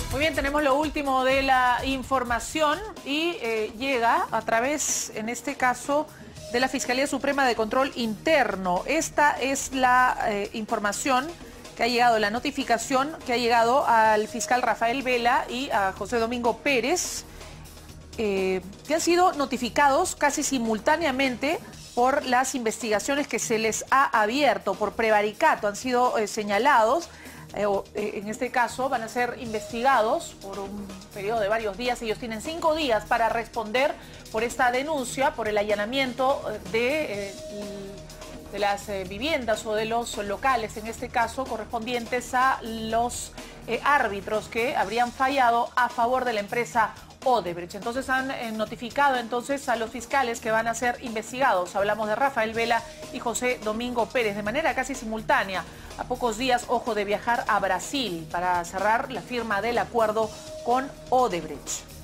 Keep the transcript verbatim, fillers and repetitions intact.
Muy bien, tenemos lo último de la información y eh, llega a través, en este caso, de la Fiscalía Suprema de Control Interno. Esta es la eh, información que ha llegado, la notificación que ha llegado al fiscal Rafael Vela y a José Domingo Pérez, eh, que han sido notificados casi simultáneamente por las investigaciones que se les ha abierto por prevaricato. Han sido eh, señalados. Eh, en este caso van a ser investigados por un periodo de varios días. Ellos tienen cinco días para responder por esta denuncia, por el allanamiento de, eh, de las eh, viviendas o de los locales, en este caso correspondientes a los eh, árbitros que habrían fallado a favor de la empresa Odebrecht. Entonces han eh, notificado entonces a los fiscales que van a ser investigados. Hablamos de Rafael Vela y José Domingo Pérez de manera casi simultánea, a pocos días, ojo, de viajar a Brasil para cerrar la firma del acuerdo con Odebrecht.